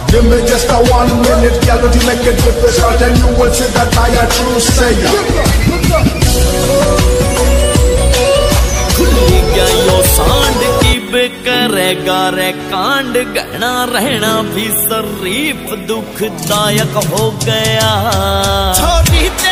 Give me just a 1 minute, girl, if you make it difficult, and you will see that I am true sayer. खुली गया यो सांड की करेगा रे कांड, गहना रहना भी शरीफ दुखदायक हो गया। छोटी